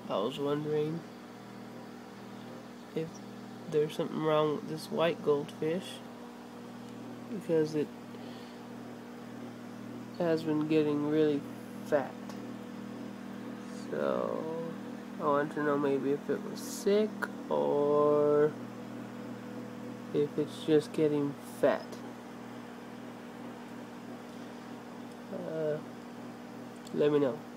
I was wondering if there's something wrong with this white goldfish because it has been getting really fat. So I want to know maybe if it was sick or if it's just getting fat. Let me know.